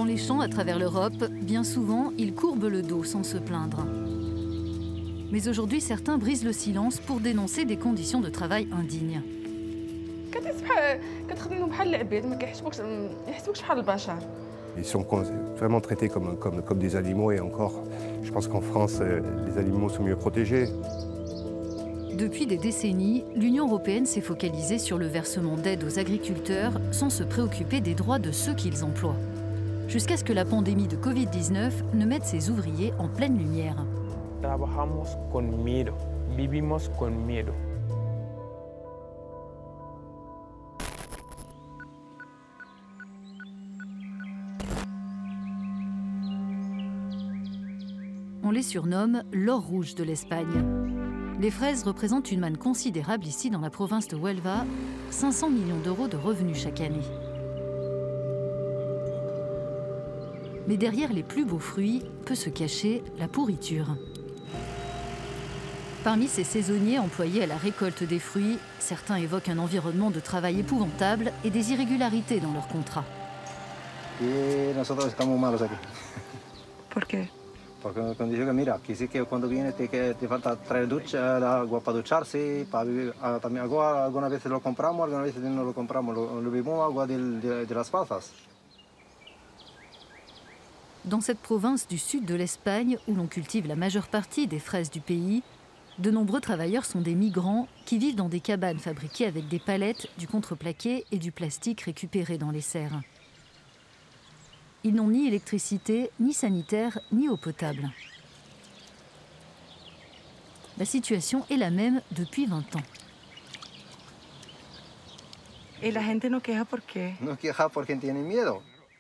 Dans les champs à travers l'Europe, bien souvent, ils courbent le dos sans se plaindre. Mais aujourd'hui, certains brisent le silence pour dénoncer des conditions de travail indignes. Ils sont vraiment traités comme des animaux et encore, je pense qu'en France, les animaux sont mieux protégés. Depuis des décennies, l'Union européenne s'est focalisée sur le versement d'aide aux agriculteurs sans se préoccuper des droits de ceux qu'ils emploient. Jusqu'à ce que la pandémie de Covid-19 ne mette ses ouvriers en pleine lumière. Trabajamos con miedo, vivimos con miedo. On les surnomme l'or rouge de l'Espagne. Les fraises représentent une manne considérable ici dans la province de Huelva, 500 millions d'euros de revenus chaque année. Mais derrière les plus beaux fruits peut se cacher la pourriture. Parmi ces saisonniers employés à la récolte des fruits, certains évoquent un environnement de travail épouvantable et des irrégularités dans leurs contrats. Pourquoi? Porque cuando dice que mira, aquí sí que cuando viene te falta traer ducha, el agua para ducharse, para vivir, también agua algunas veces lo compramos, algunas veces no lo compramos, lo bebemos agua de las pasas. Dans cette province du sud de l'Espagne, où l'on cultive la majeure partie des fraises du pays, de nombreux travailleurs sont des migrants qui vivent dans des cabanes fabriquées avec des palettes, du contreplaqué et du plastique récupéré dans les serres. Ils n'ont ni électricité, ni sanitaire, ni eau potable. La situation est la même depuis 20 ans. ¿Y la gente no queja por qué? No queja porque tienen miedo.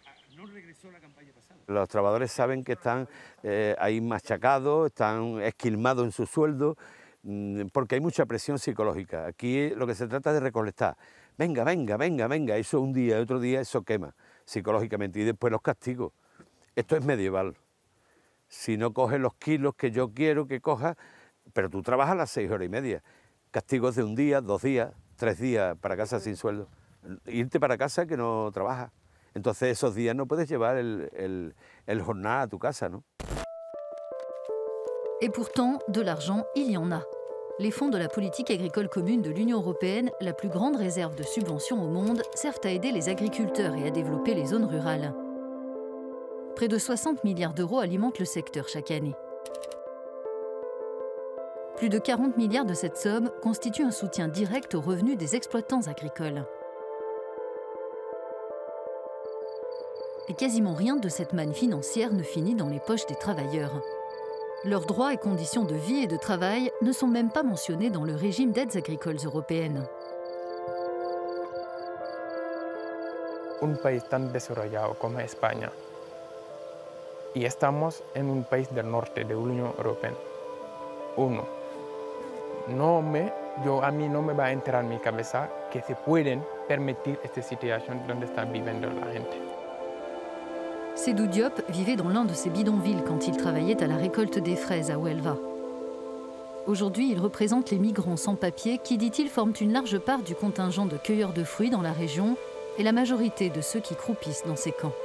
Los trabajadores saben que están ahí machacados, están esquilmados en su sueldo, porque hay mucha presión psicológica. Aquí lo que se trata es de recolectar. Venga, venga, venga, venga. Eso un día, otro día, eso quema psicológicamente. Y después los castigos. Esto es medieval. Si no coges los kilos que yo quiero que cojas, pero tú trabajas las 6 horas y media. Castigos de un día, 2 días, 3 días para casa sin sueldo. Irte para casa que no trabajas. Entonces esos días no puedes llevar el jornal à tu casa, non? Et pourtant, de l'argent, il y en a. Les fonds de la politique agricole commune de l'Union européenne, la plus grande réserve de subventions au monde, servent à aider les agriculteurs et à développer les zones rurales. Près de 60 milliards d'euros alimentent le secteur chaque année. Plus de 40 milliards de cette somme constituent un soutien direct aux revenus des exploitants agricoles. Et quasiment rien de cette manne financière ne finit dans les poches des travailleurs. Leurs droits et conditions de vie et de travail ne sont même pas mentionnés dans le régime d'aides agricoles européennes. Un país tan desarrollado como España, y estamos en un país del norte de la Unión Europea. A mí no me va a entrar en mi cabeza que se pueden permitir esta situación donde está viviendo la gente. Sédou Diop vivait dans l'un de ces bidonvilles quand il travaillait à la récolte des fraises à Huelva. Aujourd'hui, il représente les migrants sans papier qui, dit-il, forment une large part du contingent de cueilleurs de fruits dans la région et la majorité de ceux qui croupissent dans ces camps.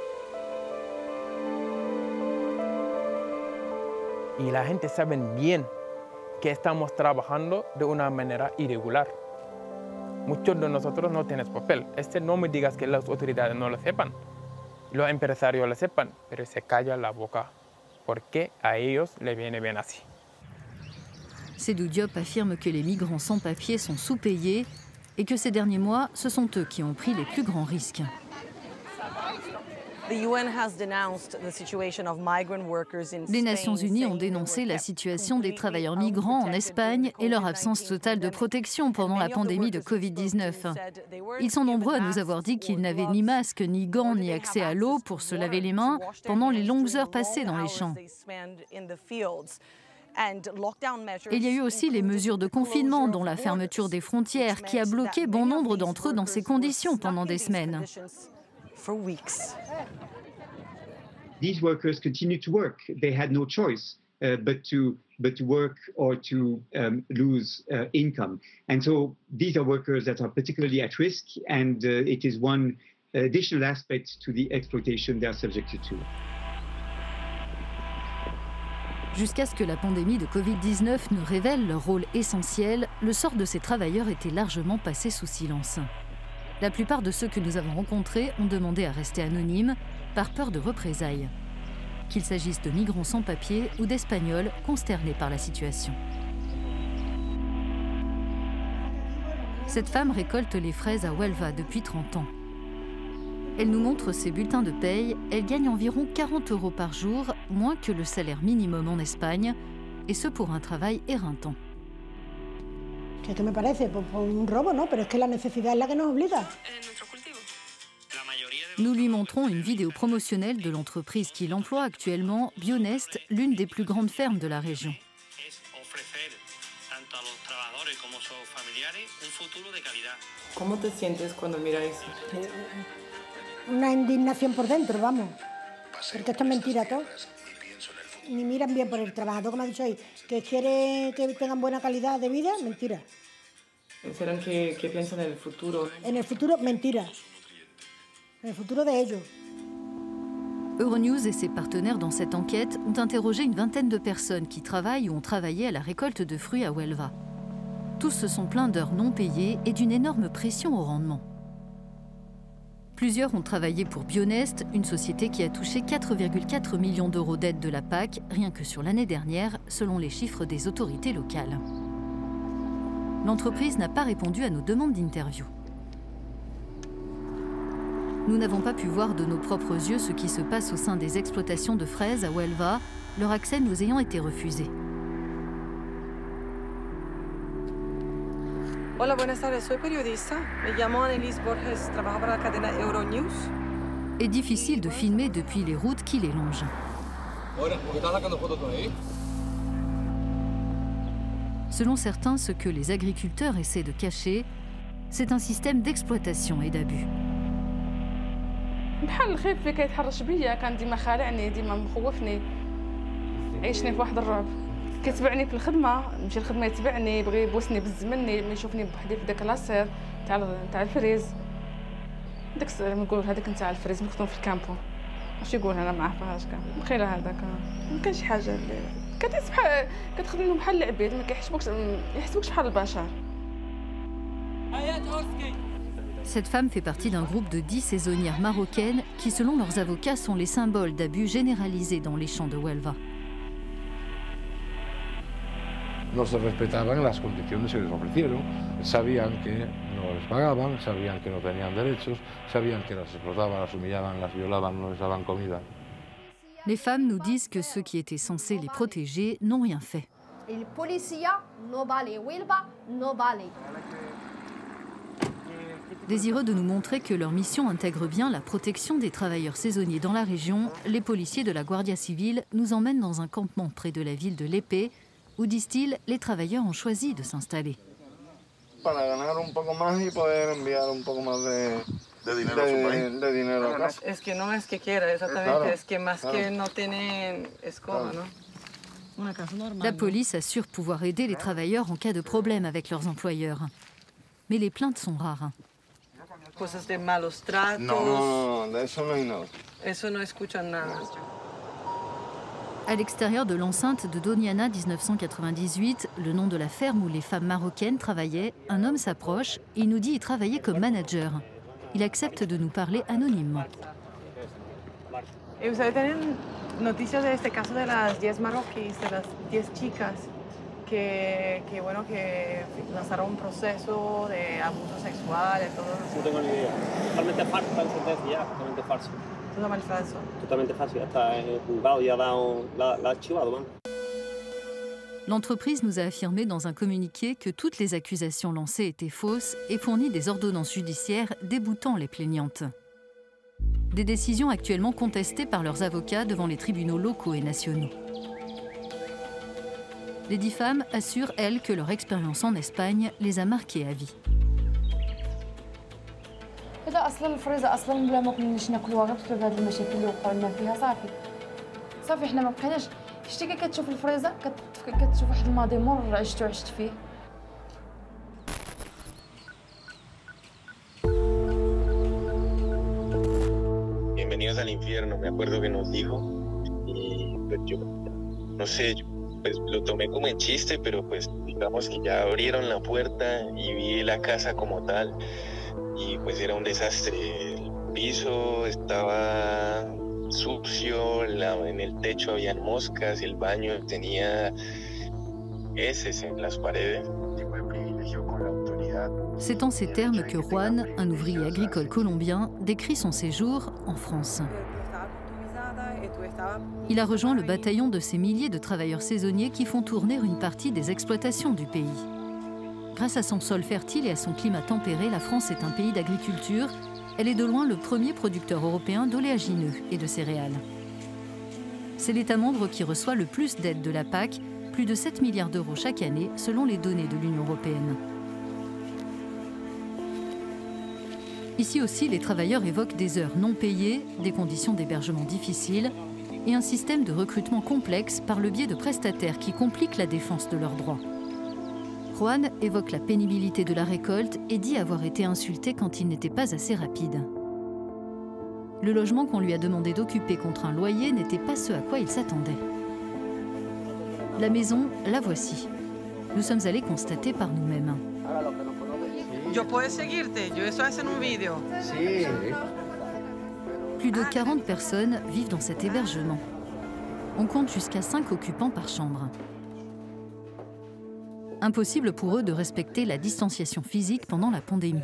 Y la gente sabe bien que estamos trabajando de una manera irregular. Muchos de nosotros no tenemos papel. No me digas que las autoridades no lo sepan. Los empresarios lo sepan, pero se calla la boca, porque a ellos les viene bien así. Sédou Diop affirme que les migrants sans papier sont sous-payés et que ces derniers mois, ce sont eux qui ont pris les plus grands risques. Les Nations Unies ont dénoncé la situation des travailleurs migrants en Espagne et leur absence totale de protection pendant la pandémie de Covid-19. Ils sont nombreux à nous avoir dit qu'ils n'avaient ni masque, ni gants, ni accès à l'eau pour se laver les mains pendant les longues heures passées dans les champs. Et il y a eu aussi les mesures de confinement, dont la fermeture des frontières, qui a bloqué bon nombre d'entre eux dans ces conditions pendant des semaines. These workers continued to work. They had no choice but to work or to lose income. And so these are workers that are particularly at risk, and it is one additional aspects to the exploitation they are subjected to. Jusqu'à ce que la pandémie de Covid-19 ne révèle leur rôle essentiel, le sort de ces travailleurs était largement passé sous silence. La plupart de ceux que nous avons rencontrés ont demandé à rester anonymes par peur de représailles, qu'il s'agisse de migrants sans papier ou d'Espagnols consternés par la situation. Cette femme récolte les fraises à Huelva depuis 30 ans. Elle nous montre ses bulletins de paye. Elle gagne environ 40 € par jour, moins que le salaire minimum en Espagne, et ce pour un travail éreintant. ¿Qué me parece? Pues un robo, ¿no? Pero es que la necesidad es la que nos obliga. Nous lui montrons une vidéo promotionnelle de l'entreprise qui l'emploie actuellement, Bionest, l'une des plus grandes fermes de la région. ¿Cómo te sientes cuando miras eso? Una indignación por dentro, vamos. Porque esto es mentira todo. Ni miran bien por el trabajador, como ha dicho ahí, que quiere que tengan buena calidad de vida, mentira. ¿Serán que piensan en el futuro? En el futuro, mentira. En el futuro de ellos. Euronews et ses partenaires dans cette enquête ont interrogé une vingtaine de personnes qui travaillent ou ont travaillé à la récolte de fruits à Huelva. Tous se sont plaints d'heures non payées et d'une énorme pression au rendement. Plusieurs ont travaillé pour Bionest, une société qui a touché 4,4 millions d'euros d'aides de la PAC, rien que sur l'année dernière, selon les chiffres des autorités locales. L'entreprise n'a pas répondu à nos demandes d'interview. Nous n'avons pas pu voir de nos propres yeux ce qui se passe au sein des exploitations de fraises à Huelva, leur accès nous ayant été refusé. Hola, buenas tardes. Soy periodista. Me llamo Annelise Borges. Trabajo para la cadena Euronews. Est difficile de filmer depuis les routes qui les longent. Selon certains, ce que les agriculteurs essaient de cacher, c'est un système d'exploitation et d'abus. بحال الخيط اللي كيتحرش بيا كان ديما خالعني ديما مخوفني عيشني في واحد الرعب كيتبعني في الخدمه نمشي للخدمه يتبعني يبغي يبوسني بالزمن ما يشوفني بوحدي في داك لاصير تاع الفريز داك نقول هذاك نتاع الفريز مكتوب في الكامبو واش يقول انا ما عارفاش كان بخير هذاك ما كانش حاجه كتحس بحال كتخدموا بحال العباد ما يحسبوكش بحال البشر. Cette femme fait partie d'un groupe de 10 saisonnières marocaines qui, selon leurs avocats, sont les symboles d'abus généralisés dans les champs de Huelva. No se respetaban las condiciones que les ofrecieron, sabían que no les pagaban, sabían que no tenían derechos, sabían que las explotaban, las humillaban, las violaban, no les daban comida. Les femmes nous disent que ceux qui étaient censés les protéger n'ont rien fait. El policía no vale, Huelva no vale. Désireux de nous montrer que leur mission intègre bien la protection des travailleurs saisonniers dans la région, les policiers de la Guardia Civile nous emmènent dans un campement près de la ville de Lepe, où, disent-ils, les travailleurs ont choisi de s'installer. Para ganar un poco más y poder enviar un poco más de dinero a casa. Es que no es que quiera, exactamente, es que más que no tienen escoba, ¿no? La police assure pouvoir aider les travailleurs en cas de problème avec leurs employeurs. Mais les plaintes sont rares. Cosas de malos tratos. No, de eso no hay nada. Eso no escuchan nada. À l'extérieur de l'enceinte de Doñana 1998, le nom de la ferme où les femmes marocaines travaillaient, un homme s'approche et il nous dit y travailler comme manager. Il accepte de nous parler anonymement. ¿Y ustedes tienen noticias de este caso de las 10 marroquíes, de las 10 chicas que lanzaron un proceso de abuso sexual y todo eso? No tengo ni idea. Totalmente falso, la sentencia ya, totalmente falso. Totalmente falso. Totalmente falso, hasta el juzgado ya la archivado, vamos. L'entreprise nous a affirmé dans un communiqué que toutes les accusations lancées étaient fausses et fournit des ordonnances judiciaires déboutant les plaignantes. Des décisions actuellement contestées par leurs avocats devant les tribunaux locaux et nationaux. Les 10 femmes assurent, elles, que leur expérience en Espagne les a marquées à vie. هذا اصلا الفريزه اصلا بلا ما كناش ناكلوها غير بسبب هاد المشاكل اللي وقعوا لنا فيها صافي حنا ما بقيناش شتي كتشوف الفريزه كتشوف واحد الماضي مر عشت فيه. al infierno, me acuerdo que nos dijo. Y pues yo, no sé, pues lo tomé como en chiste, pero pues digamos que ya abrieron la puerta y vi la casa como tal. Y pues era un desastre. El piso estaba sucio, en el techo habían moscas, el baño tenía heces en las paredes. Tipo de privilegio con la autoridad. C'est en ces termes que Juan, un ouvrier agricole colombien, décrit son séjour en France. Il a rejoint le bataillon de ces milliers de travailleurs saisonniers qui font tourner une partie des exploitations du pays. Grâce à son sol fertile et à son climat tempéré, la France est un pays d'agriculture. Elle est de loin le premier producteur européen d'oléagineux et de céréales. C'est l'État membre qui reçoit le plus d'aides de la PAC, plus de 7 milliards d'euros chaque année, selon les données de l'Union européenne. Ici aussi, les travailleurs évoquent des heures non payées, des conditions d'hébergement difficiles et un système de recrutement complexe par le biais de prestataires qui compliquent la défense de leurs droits. Juan évoque la pénibilité de la récolte et dit avoir été insulté quand il n'était pas assez rapide. Le logement qu'on lui a demandé d'occuper contre un loyer n'était pas ce à quoi il s'attendait. La maison, la voici. Nous sommes allés constater par nous-mêmes. Yo puedo seguirte, yo eso hace en un video. Sí. Plus de 40 personnes vivent dans cet hébergement. On compte jusqu'à 5 occupants par chambre. Impossible pour eux de respecter la distanciation physique pendant la pandémie.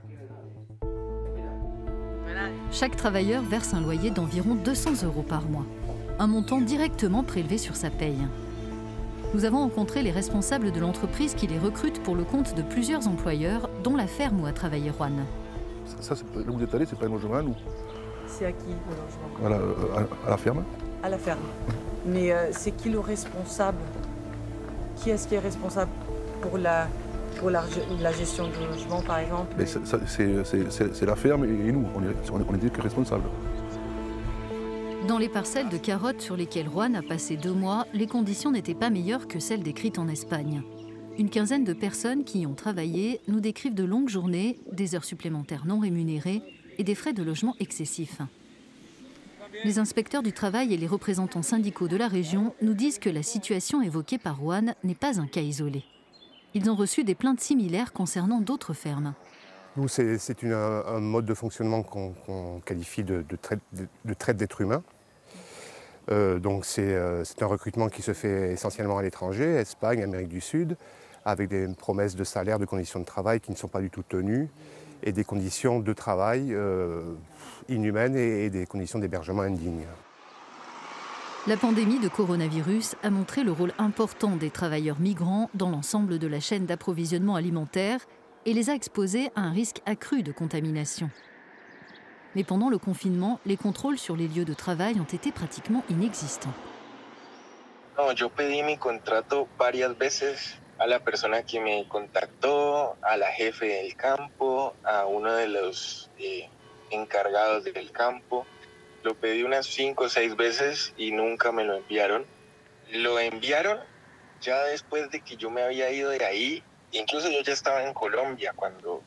Chaque travailleur verse un loyer d'environ 200 € par mois, un montant directement prélevé sur sa paye. Nous avons rencontré les responsables de l'entreprise qui les recrute pour le compte de plusieurs employeurs, dont la ferme où a travaillé Juan. Ça, là où vous êtes allé, c'est pas un logement, nous? C'est à qui le logement? À la ferme. À la ferme. Mais c'est qui le responsable? Qui est-ce qui est responsable pour la gestion du logement, par exemple? C'est la ferme et nous, on est que responsables. Dans les parcelles de carottes sur lesquelles Juan a passé 2 mois, les conditions n'étaient pas meilleures que celles décrites en Espagne. Une quinzaine de personnes qui y ont travaillé nous décrivent de longues journées, des heures supplémentaires non rémunérées et des frais de logement excessifs. Les inspecteurs du travail et les représentants syndicaux de la région nous disent que la situation évoquée par Juan n'est pas un cas isolé. Ils ont reçu des plaintes similaires concernant d'autres fermes. Nous, c'est un mode de fonctionnement qu'on qualifie de traite d'êtres humains. Donc c'est un recrutement qui se fait essentiellement à l'étranger, Espagne, Amérique du Sud, avec des promesses de salaire, de conditions de travail qui ne sont pas du tout tenues, et des conditions de travail inhumaines et des conditions d'hébergement indignes. La pandémie de coronavirus a montré le rôle important des travailleurs migrants dans l'ensemble de la chaîne d'approvisionnement alimentaire et les a exposés à un risque accru de contamination. Mais pendant le confinement, les contrôles sur les lieux de travail ont été pratiquement inexistants. No, yo pedí mi contrato varias veces a la persona que me contactó, a la jefe del campo, a uno de los encargados del campo. Lo pedí unas 5 o 6 veces y nunca me lo enviaron. Lo enviaron ya después de que yo me había ido de ahí. Incluso yo ya estaba en Colombia cuando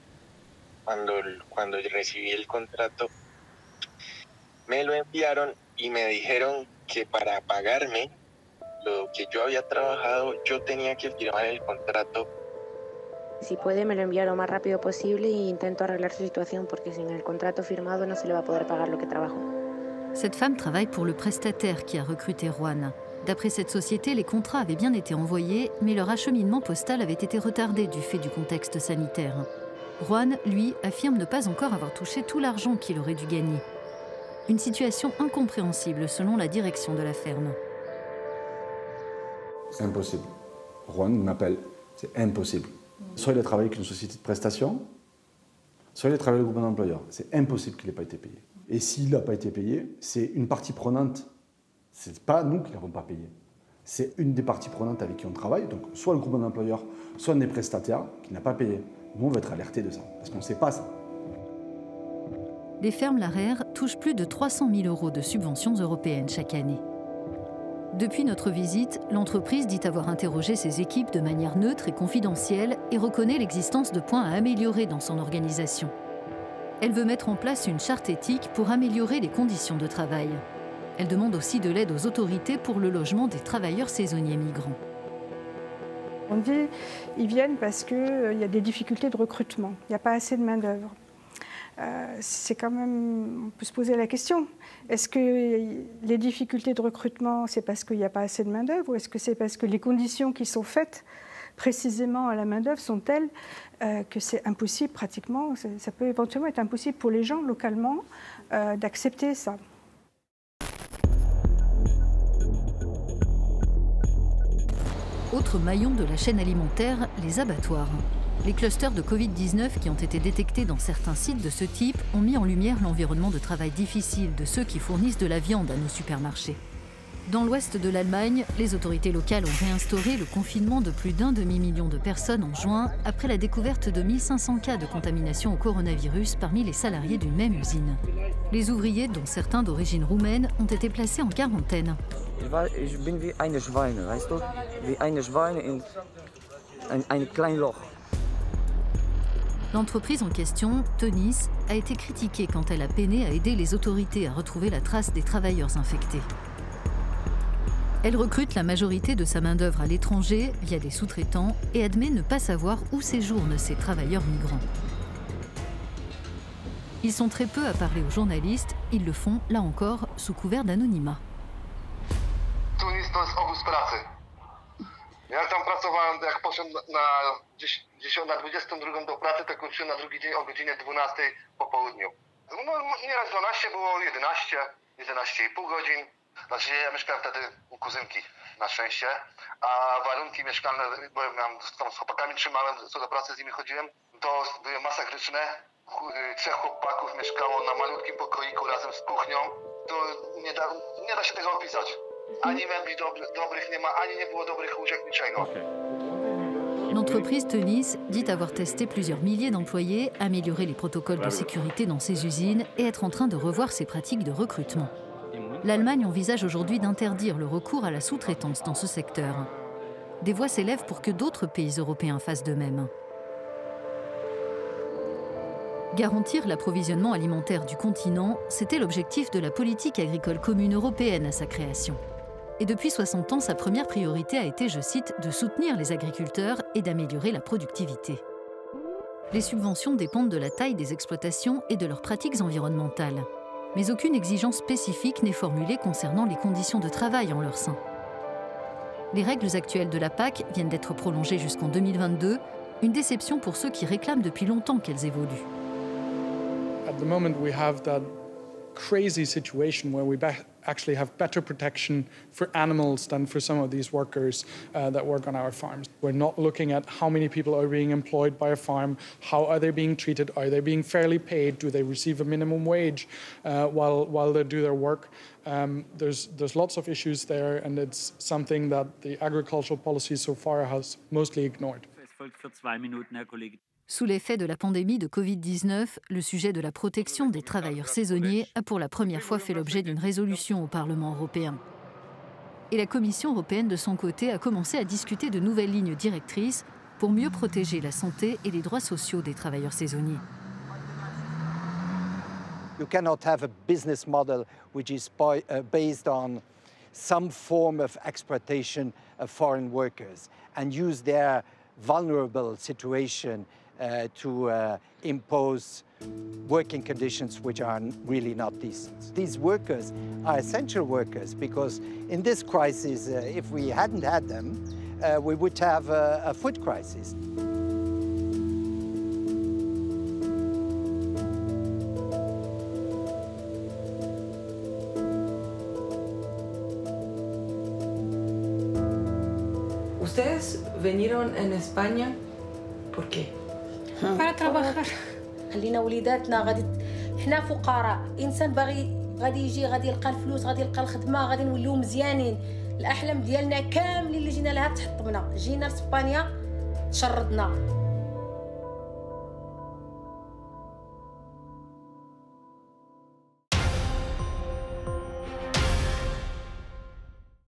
recibí el contrato. Me lo enviaron y me dijeron que para pagarme lo que yo había trabajado, yo tenía que firmar el contrato. Si puede, me lo envía lo más rápido posible e intento arreglar su situación porque sin el contrato firmado no se le va a poder pagar lo que trabajo. Cette femme travaille pour le prestataire qui a recruté Juan. D'après cette société, les contrats avaient bien été envoyés, mais leur acheminement postal avait été retardé du fait du contexte sanitaire. Juan, lui, affirme ne pas encore avoir touché tout l'argent qu'il aurait dû gagner. Une situation incompréhensible selon la direction de la ferme. C'est impossible. Juan m'appelle, c'est impossible. Soit il a travaillé avec une société de prestation, soit il a travaillé avec le groupement d'employeurs. C'est impossible qu'il n'ait pas été payé. Et s'il n'a pas été payé, c'est une partie prenante. Ce n'est pas nous qui ne l'avons pas payé. C'est une des parties prenantes avec qui on travaille, donc soit le groupement d'employeurs, soit un des prestataires qui n'a pas payé. Nous, on va être alertés de ça, parce qu'on ne sait pas ça. Les fermes Larère touchent plus de 300 000 € de subventions européennes chaque année. Depuis notre visite, l'entreprise dit avoir interrogé ses équipes de manière neutre et confidentielle et reconnaît l'existence de points à améliorer dans son organisation. Elle veut mettre en place une charte éthique pour améliorer les conditions de travail. Elle demande aussi de l'aide aux autorités pour le logement des travailleurs saisonniers migrants. On dit qu'ils viennent parce qu'il y a des difficultés de recrutement, il n'y a pas assez de main-d'œuvre. C'est quand même, on peut se poser la question, est-ce que les difficultés de recrutement, c'est parce qu'il n'y a pas assez de main-d'œuvre ou est-ce que c'est parce que les conditions qui sont faites précisément à la main-d'œuvre sont telles que c'est impossible pratiquement, ça peut éventuellement être impossible pour les gens localement d'accepter ça. Autre maillon de la chaîne alimentaire, les abattoirs. Les clusters de Covid-19 qui ont été détectés dans certains sites de ce type ont mis en lumière l'environnement de travail difficile de ceux qui fournissent de la viande à nos supermarchés. Dans l'ouest de l'Allemagne, les autorités locales ont réinstauré le confinement de plus d'1 demi-million de personnes en juin après la découverte de 1500 cas de contamination au coronavirus parmi les salariés d'une même usine. Les ouvriers, dont certains d'origine roumaine, ont été placés en quarantaine. Ich bin wie eine Schweine, weißt du? Wie eine Schweine in ein kleines Loch. L'entreprise en question, Tönnies, a été critiquée quand elle a peiné à aider les autorités à retrouver la trace des travailleurs infectés. Elle recrute la majorité de sa main-d'œuvre à l'étranger via des sous-traitants et admet ne pas savoir où séjournent ces travailleurs migrants. Ils sont très peu à parler aux journalistes, ils le font, là encore, sous couvert d'anonymat. Tunis to jest obóz pracy. Ja tam pracowałem, jak poszedłem gdzieś na 22 do pracy, to kończyłem na drugi dzień o godzinie 12 po południu. No nieraz 12 było 11,5 godzin. Znaczy ja mieszkałem wtedy u kuzynki, na szczęście, a warunki mieszkalne, bo ja tam z chłopakami trzymałem, co do pracy z nimi chodziłem, to były masakryczne. 3 chłopaków mieszkało na malutkim pokoiku razem z kuchnią. To nie da się tego opisać. Ani mebli dobrych nie ma, ani nie było dobrych łóżek, niczego. L'entreprise Tönnies dit avoir testé plusieurs milliers d'employés, amélioré les protocoles de sécurité dans ses usines et être en train de revoir ses pratiques de recrutement. L'Allemagne envisage aujourd'hui d'interdire le recours à la sous-traitance dans ce secteur. Des voix s'élèvent pour que d'autres pays européens fassent de même. Garantir l'approvisionnement alimentaire du continent, c'était l'objectif de la politique agricole commune européenne à sa création. Et depuis 60 ans, sa première priorité a été, je cite, de soutenir les agriculteurs et d'améliorer la productivité. Les subventions dépendent de la taille des exploitations et de leurs pratiques environnementales. Mais aucune exigence spécifique n'est formulée concernant les conditions de travail en leur sein. Les règles actuelles de la PAC viennent d'être prolongées jusqu'en 2022, une déception pour ceux qui réclament depuis longtemps qu'elles évoluent. At the moment we have that crazy situation where we actually have better protection for animals than for some of these workers that work on our farms. We're not looking at how many people are being employed by a farm, how are they being treated, are they being fairly paid, do they receive a minimum wage while they do their work. There's lots of issues there, and it's something that the agricultural policy so far has mostly ignored. Sous l'effet de la pandémie de Covid-19, le sujet de la protection des travailleurs saisonniers a pour la première fois fait l'objet d'une résolution au Parlement européen. Et la Commission européenne, de son côté, a commencé à discuter de nouvelles lignes directrices pour mieux protéger la santé et les droits sociaux des travailleurs saisonniers. You cannot have a business model which is based on some form of exploitation of foreign workers and use their vulnerable situation to impose working conditions which are really not decent. These workers are essential workers because in this crisis, if we hadn't had them, we would have a food crisis. Ustedes vinieron en España, ¿por qué? Para trabajar. خلينا وليداتنا غادي حنا فقراء، انسان باغي غادي يجي غادي يلقى الفلوس غادي يلقى الخدمه غادي نوليو مزيانين. الاحلام ديالنا كاملين اللي جينا لها تحطمنا، جينا لاسبانيا تشردنا.